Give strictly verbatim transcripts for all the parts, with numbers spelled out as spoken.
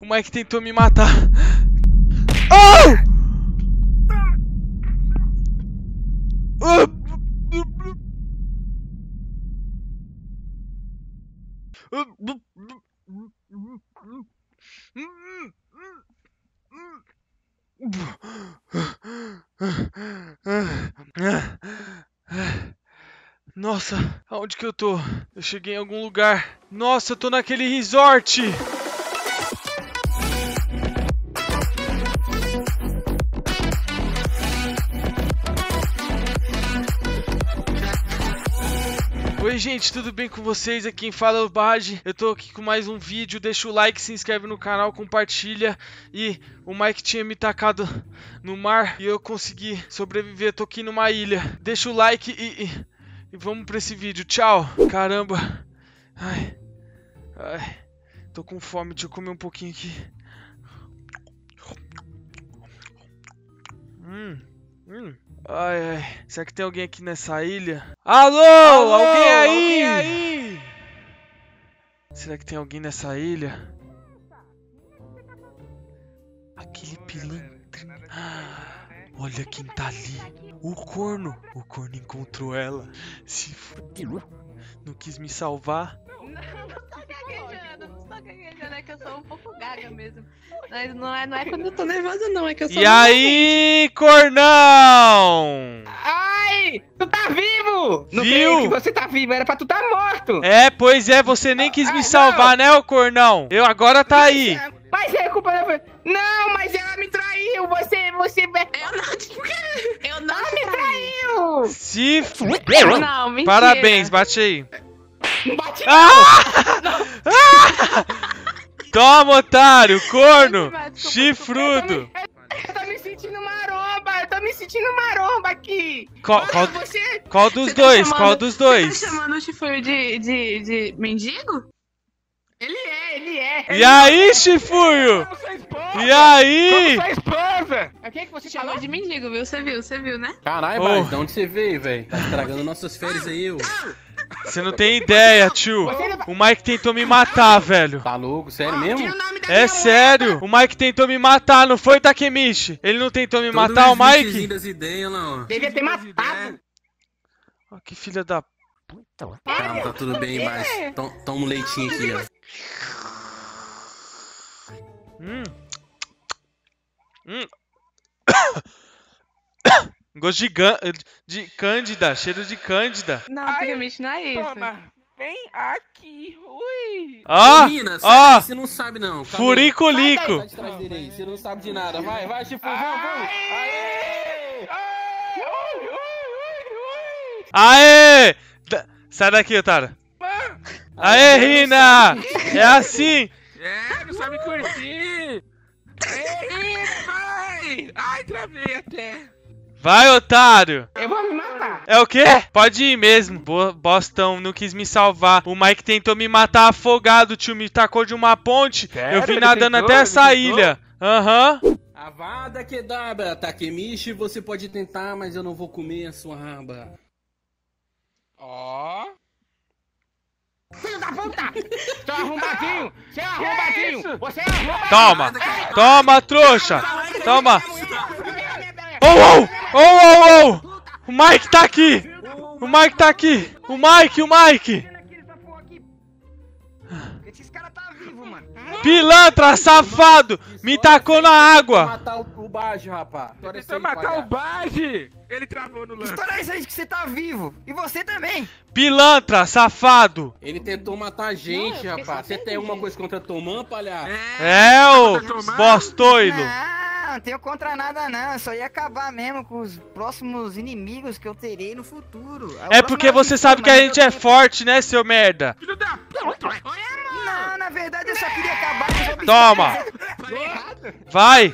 O Mike tentou me matar. Oh! Nossa, aonde que eu tô? Eu cheguei em algum lugar. Nossa, eu tô naquele resort. Oi gente, tudo bem com vocês? Aqui quem fala é o Baji. Eu tô aqui com mais um vídeo. Deixa o like, se inscreve no canal, compartilha. E o Mike tinha me tacado no mar e eu consegui sobreviver. Tô aqui numa ilha. Deixa o like e, e, e vamos pra esse vídeo. Tchau. Caramba. Ai. Ai. Tô com fome, deixa eu comer um pouquinho aqui. Hum. Hum. Ai, ai. Será que tem alguém aqui nessa ilha? Alô? Alô? Alguém aí? Alguém aí? Será que tem alguém nessa ilha? Aquele pilantra. Ah, olha quem tá ali. O corno. O corno encontrou ela. Se fudeu. Não quis me salvar. Não, não tô gaguejando, não tô gaguejando, é que eu sou um pouco gaga mesmo. Mas não é, não é quando eu tô nervosa, não, é que eu sou. E aí, cornão? Ai, tu tá vivo! Não Viu? creio que você tá vivo, era pra tu tá morto! É, pois é, você nem quis me salvar, né, ô cornão? Eu agora tá aí. Mas é culpa da... Não, mas ela me traiu, você, você... Eu não, eu não Ela me traiu! Se f... Não, mentira. Parabéns, bate aí. Não bate Ah! Ah! Toma, otário, corno, Desculpa, desculpa, chifrudo. Eu tô me sentindo maromba, eu tô me sentindo maromba aqui! Qual, Olha, qual, você... qual dos Você tá dois? chamando- Qual dos dois? Você tá chamando o chifre de, de, de mendigo? Ele é, ele é! E aí, chifruio? Como sua esposa! E aí? Como sua esposa! O que que você Chamou falou? de mendigo, viu? Você viu, você viu, né? Caralho, Oh. mas de onde você veio, velho? Tá estragando nossas férias aí, eu. Você não tem ideia, tio. O Mike tentou me matar, velho. Tá louco? Sério Tira mesmo? o nome da É minha sério. O Mike tentou me matar, não foi, Takemichi? Ele não tentou me matar, o Mike? das ideias lá, ó. Devia ter matado! Oh, que filha da... Calma, tá tudo bem, mas tom- toma um leitinho aqui, ó. Hum. Hum. Gosto de, gan... de cândida, cheiro de cândida. Não, Ai, Takemichi, não é isso. Toma, vem aqui, ui! Ó, Menina, sai ó, daí, você não sabe não. Calma aí. furicolico. Sai de trás dele aí, você não sabe de nada. Vai, vai, Chifu, vamos, vamos. Aê! Ai, ui, ui, ui, ui! Aê! Da- Sai daqui, otário. Aê, Rina! É assim. É, não sabe curtir! Ei, vai! Ai, travei até! Vai, otário. Eu vou me matar! É o quê? Pode ir mesmo. Bo Bostão, não quis me salvar. O Mike tentou me matar afogado, tio. Me tacou de uma ponte. Sério? Eu vim Ele nadando tentou? até Ele essa tentou? ilha. Aham. Avada Kedabra, Takemichi, você pode tentar, mas eu não vou comer a sua raba. Ó! Filho da puta! Seu arrombadinho! Seu arrombadinho! Você é arrombadinho! Toma. Toma, trouxa. Toma. Oh, oh, oh, oh, oh. O Mike tá aqui. O Mike tá aqui. O Mike, o Mike. Esses caras tá vivo, mano! Pilantra, safado. Me tacou na água. Matar o, o Bajo, rapaz. Tentou matar o Baji! Ele travou no lance! História é isso aí que você tá vivo! E você também! Pilantra, safado. Ele tentou matar a gente, Não, eu fiquei rapaz. Você só tem alguma entendi. coisa contra Tomã, palhaço? É, ô bostoilo. Não, não tenho contra nada não. Eu só ia acabar mesmo com os próximos inimigos que eu terei no futuro. É porque você sabe que a gente é forte, né, seu merda? Filho da puta! Não, na verdade eu só queria acabar com os obstáculos. Toma. Vai.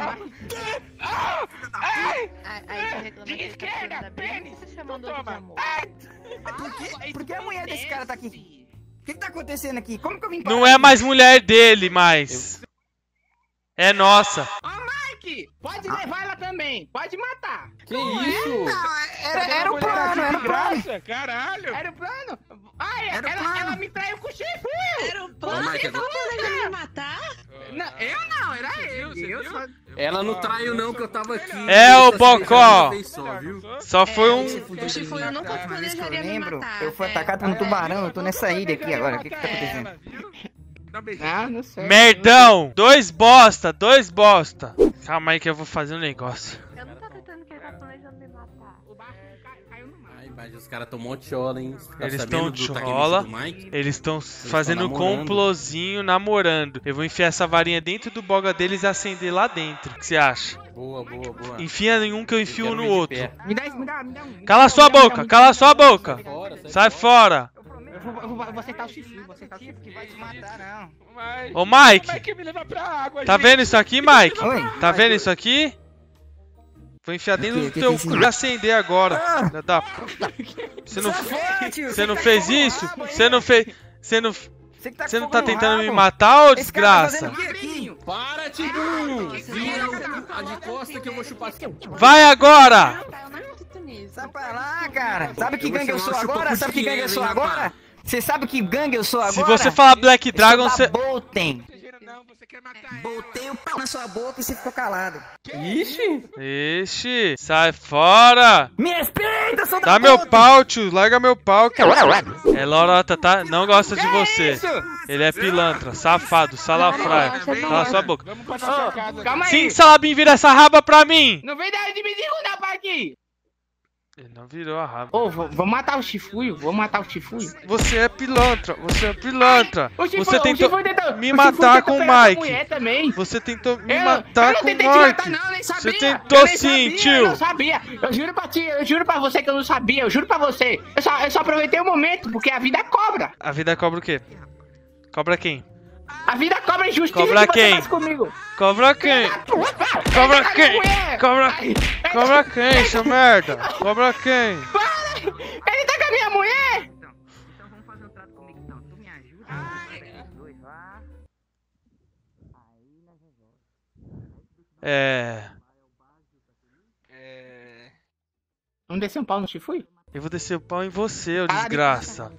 Aí você reclama que ele tá esquerda, falando da briga, pênis. você tá chamando outro de Toma! amor. Por que, por que a mulher desse cara tá aqui? O que, que tá acontecendo aqui? Como que eu vim Não parar é aqui? mais mulher dele, mais. É nossa. Ô, Mike! Pode levar ela também! Pode matar! Que isso? Era, era o plano, era o plano. Caralho! Era o plano? Ai, Era o ela, plano. ela me traiu com o chifre! Era o Ô, plano, Mike, você tá planejando me matar? Não, eu não, era eu. Eu só... Ela não traiu não, que eu tava aqui. É o Essa Bocó. vez Só, viu? Só foi um... O Chifuio nunca Uma vez que eu planejaria me lembro, matar. eu fui é. atacado por um tubarão, eu tô nessa ilha aqui agora, o que que tá acontecendo? Dá um beijinho. Ah, não sei. Merdão! Dois bosta, dois bosta. Calma aí que eu vou fazer um negócio. Eu não tô acreditando que ele tá planejando me matar. O barco cai- caiu no mar. Ai, mas os caras tão mó tchola, hein? Tá Eles sabendo tão do Takemichi tchola. do Mike? Eles estão fazendo um namorando. complozinho, namorando. Eu vou enfiar essa varinha dentro do boga deles e acender lá dentro. O que você acha? Boa, boa, boa. Enfia em um que eu enfio quero no ver de outro. perto. Me dá isso, me dá, me dá um. Cala sua boca, cala sua boca. Fora, Sai fora. Eu vou, eu vou, eu vou acertar o chifre, vou acertar o chifre. Que vai te matar, não. Mas... Ô Mike, Como é que me leva pra água, tá gente? vendo isso aqui, Mike? Oi? Tá vendo isso aqui? Vou enfiar dentro do que teu que é cu e acender agora. Filha da puta. Você não, você não fez isso? Você não fez... Você não... Você, que tá, Você com não tá fogo no tentando me rabo. matar, ô Esse cara tá desgraça? fazendo o quê aqui? Para, Tibum! Vira o- a de costa que eu vou chupar. Vai agora! Tá, eu não acredito nisso. Sai pra lá, cara. Sabe que Eu vou gangue eu sou chamar o agora? Sabe que gangue eu sou chupa-cutinha, hein, agora? Você sabe que gangue eu sou agora? Se você falar Black Dragon, eu sou você... da Bolten. Não, você quer matar ela. Botei o pau na sua boca e você ficou calado. Ixi! Ixi, sai fora! Me respeita, eu sou da Dá meu Bolten. pau, tio, larga meu pau. É lorota, tá? Não gosta de você. Ele é pilantra, safado, salafraio. Cala sua boca. Vamos pra nossa casa. Calma aí. Sim, Salabim, vira essa raba pra mim! Não vem dar de me derrubar pra aqui. Ele não virou a raba. Ô, vou, vou matar o Chifuio, vou matar o Chifuio. Você é pilantra, você é pilantra. O Chifuio- Você o tentou Chifuio tentou- me o matar Chifuio tentou com o pegar essa Mike. mulher também. Você tentou me Eu- matar eu não com o tentei te matar, Mike. não, nem sabia. Você tentou Eu nem sim, sabia, tio. Eu não sabia. Eu juro pra ti, eu juro pra você que eu não sabia. Eu juro pra você. Eu só, eu só aproveitei o momento, porque a vida cobra. A vida cobra o quê? Cobra quem? A vida cobra injustiça Cobra que quem? você faz comigo. Cobra quem? Cobra quem? Cobra, cobra quem, seu merda? Cobra quem? Ele tá com a minha mulher. Então, então vamos fazer um trato comigo então. Tu me ajuda, os dois lá. Aí nós resolvemos. É... É... Vamos descer um pau no Chifuio? Eu vou descer o pau em você, ô desgraça.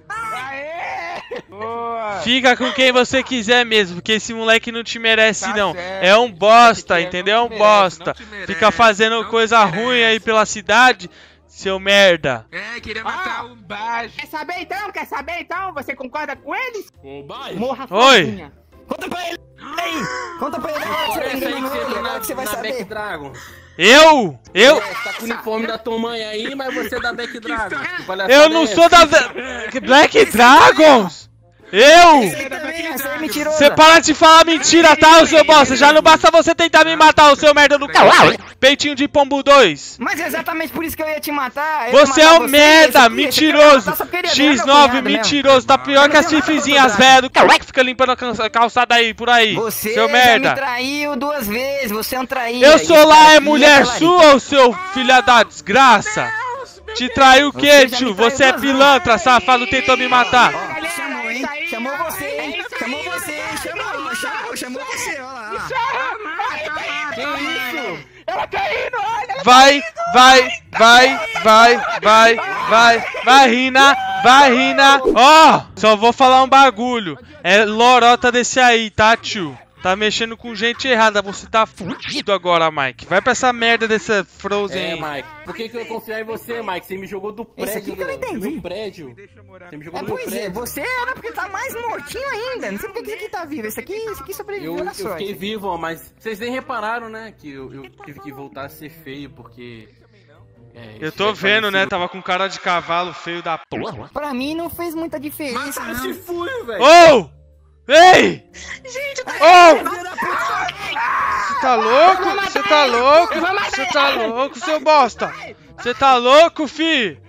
Boa! Fica com quem você quiser mesmo, porque esse moleque não te merece Tá não. certo. É um bosta, Não entendeu? É um te merece, bosta. não te merece, Fica fazendo não coisa te ruim aí merece. pela cidade, seu merda. É, queria matar o Bajo. Quer saber então? Quer saber então? Você concorda com eles? Ô, Baixo! Morra Oi. sozinha. Conta pra ele! Ei! Conta pra ele agora que você tá Parece aí que enganando você ele, tá agora na, que você vai na saber. Backdragon. Eu? Eu? É, tá com o uniforme da tua mãe aí, mas você é da Backdragon. Que palhaçada Eu é não essa? sou da Black Dragons! Eu? Ele também, você é mentiroso. Você para de falar mentira, tá, ô seu bosta? Já não basta você tentar me matar, o seu merda do caralho. Peitinho de pombo dois. Mas é exatamente por isso que eu ia te matar. eu ia Você é matar um você, merda, esse aqui, mentiroso. esse aqui eu ia matar, só queria ver X meu nove, cunhado mesmo. mentiroso. Tá pior que as fifizinhas velhas do caralho que fica limpando a cansa- calçada aí, por aí. Você Seu já merda. me traiu duas vezes, você é um traíra. Eu Esse sou cara lá, é aqui mulher aquela ali. sua, ô seu filha da desgraça. Te traiu o Você quê, já me tio? traiu Você é duas pilantra, safado, tentou me matar. Ó, chamou, hein? Chamou você, hein? Chamou você, hein? Chamou, chamou, chamou você, ó lá. Que isso? Ela tá indo, olha. Vai, vai, vai, vai, vai, vai, vai, Rina, vai, Rina. Ó, só vou falar um bagulho. É lorota desse aí, tá, tio? Tá mexendo com gente errada, você tá fudido agora, Mike. Vai pra essa merda dessa Frozen É, aí. Mike. Por que, que eu ia confiar em você, Mike? Você me jogou do Esse prédio. aqui que eu não do- do entendi. meu prédio. Deixa eu morar. Você me jogou É, do meu pois é, prédio. você era porque tá mais mortinho ainda. Não sei por que esse aqui tá vivo. Esse aqui, esse aqui sobreviveu Eu, na eu fiquei sorte. vivo, ó, mas vocês nem repararam, né? Que eu, eu tive que voltar a ser feio, porque... É, Eu esse tô velho vendo, né? parecido- Tava com cara de cavalo feio da porra. Pra mim não fez muita diferença, Mataram não. esse fui, velho. Ô! Ei! Ô! Você tá louco? Você tá louco? Você tá louco, seu bosta? Você tá louco, fi?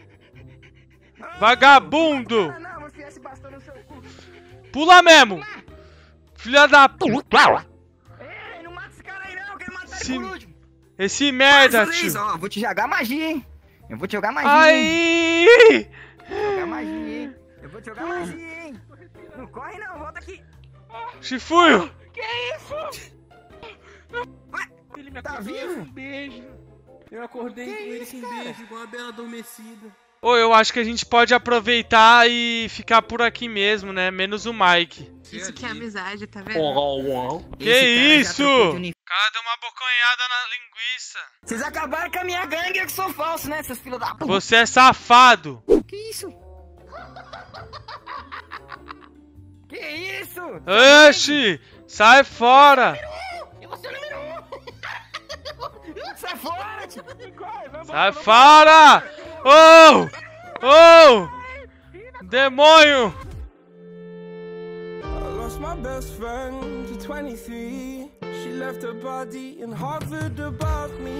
Vagabundo! Não, você esse bastão no seu cu. Pula mesmo! Filha da puta! Ei, não mata esse cara aí não, eu quero matar Esse- ele por último. Esse merda, Faz tio! isso, ó, vou te jogar magia, hein. Eu vou te jogar magia, hein. Aí! Vou jogar magia, hein. Eu vou te jogar magia, hein. Não corre não, volta aqui. Chifuio! Ele me Tá acordou vivo? com um beijo. Eu acordei Que com ele isso, com um cara? beijo, com uma bela adormecida. Ô, eu acho que a gente pode aproveitar e ficar por aqui mesmo, né? Menos o Mike. Isso que é amizade, tá vendo? Que isso? O cara deu uma bocanhada na linguiça. Vocês acabaram com a minha gangue, eu que sou falso, né, seus filhos da puta? Você é safado. Que isso? Que isso? Oxi, sai fora. Eu vou ser o número um. Sai fora, tio. Sai fora. Oh, oh, demônio. My best friend to twenty-three. She left her body in Harvard above me.